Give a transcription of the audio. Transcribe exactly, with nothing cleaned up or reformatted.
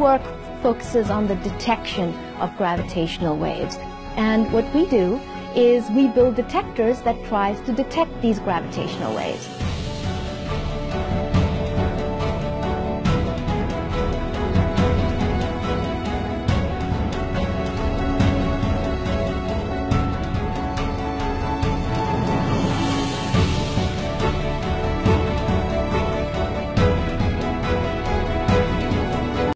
work focuses on the detection of gravitational waves. And what we do is we build detectors that tries to detect these gravitational waves.